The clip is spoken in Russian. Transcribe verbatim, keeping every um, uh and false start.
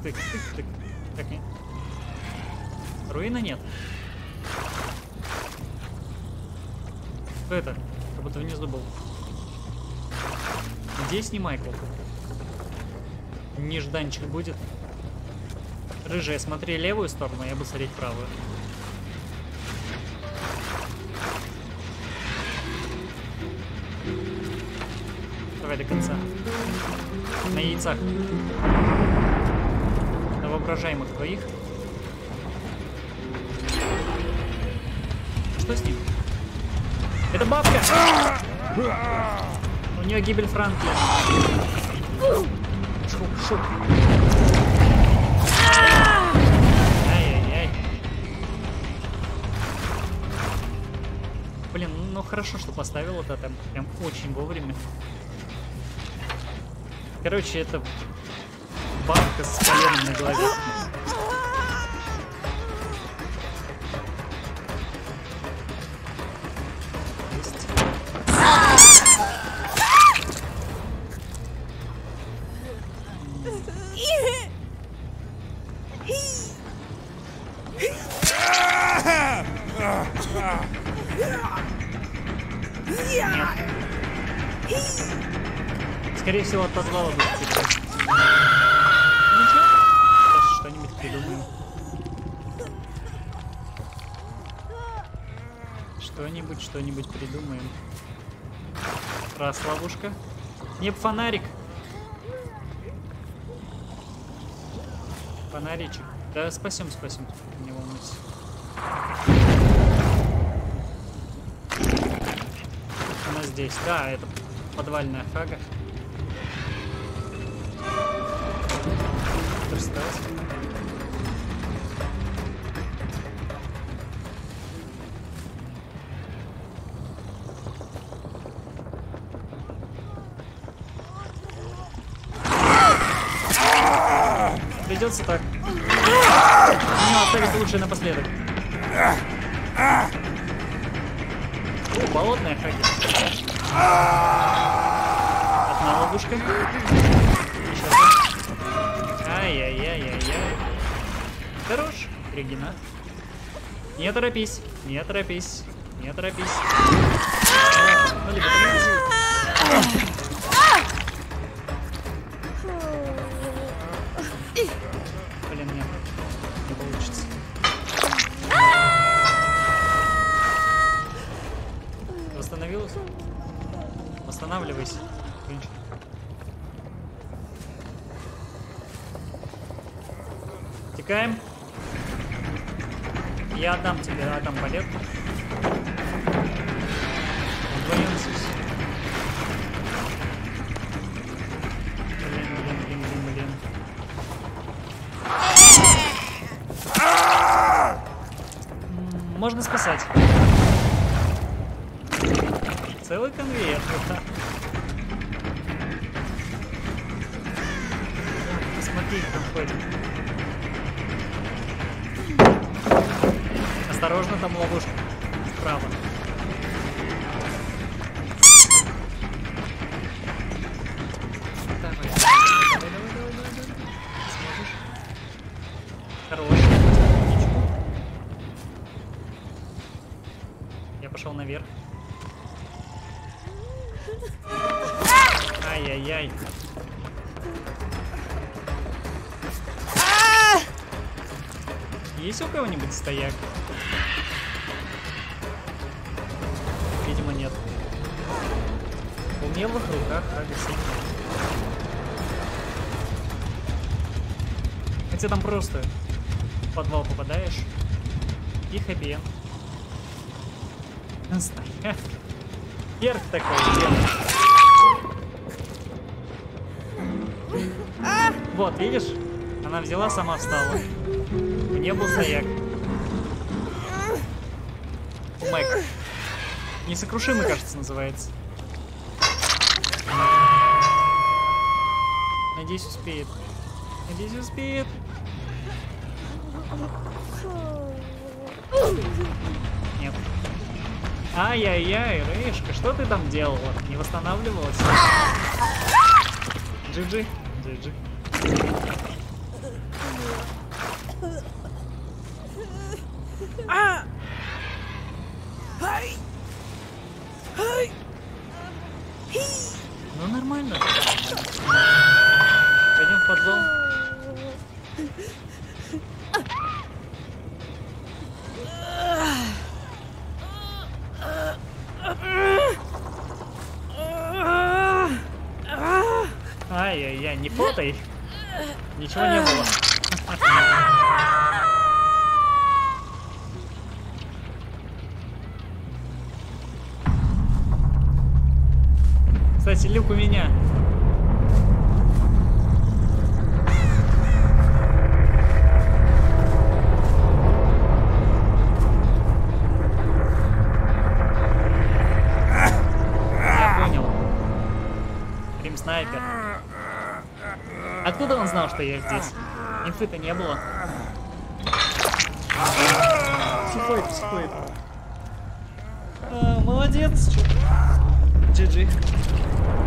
тык, тык, тык. Как нет? Руина нет. Что это? Как будто внизу был. Здесь не Майкл. Нежданчик будет. Рыжая, смотри левую сторону, я буду смотреть правую. Давай до конца. На яйцах. На воображаемых твоих. Что с ним? Это бабка! У нее гибель Франклина. Шук, шук. Ай-яй-яй. Блин, ну хорошо, что поставил это там прям очень вовремя. Короче, это бабка с коленом на голове. Скорее всего, от подвала будет текать. Ничего, сейчас что-нибудь придумаем. Что-нибудь, что-нибудь придумаем. Раз, ловушка. Не фонарик. Фонаричек. Да, спасем, спасем. Не волнуйся. Она здесь. Да, это подвальная фрага. Осталось. Придется так. Не, оставить лучше напоследок. О, болотная хаги. Одна ловушка. Еще одна. Ай-яй-яй-яй-яй. Хорош, Регина. Не торопись, не торопись, не торопись. Ну, либо торопись. Блин, нет, не получится. Восстановилась? Восстанавливайся. Текаем. Я отдам тебе, отдам балетку. Вдвоем здесь. Блин, блин, блин, блин, блин. Можно спасать. Целый конвейер. Посмотри, как ходит. Осторожно, там ловушка. Справа. Давай, давай, давай, давай, давай, давай. Сможешь? Хорош. Ничего. Я пошел наверх. Ай-яй-яй. Есть у кого-нибудь стояк? Видимо, нет. У меня в руках агрессивно. Хотя там просто в подвал попадаешь и хэппи-энд. Стояк. Перк такой. Вот, видишь? Она взяла, сама встала. Мне был стояк. Майк. Несокрушимый, кажется, называется. Надеюсь, успеет. Надеюсь, успеет. Нет. Ай-яй-яй, Рейшка, что ты там делала? Не восстанавливалась? Джи-джи. Джи-джи. А! Ну нормально. Пойдем в подвал. Ай-яй-яй, не потай. Ничего не было. Кстати, люк у меня. Я понял. Рим снайпер. Откуда он знал, что я здесь? Инфы-то не было. Психоид, психоид. А, молодец. джи джи.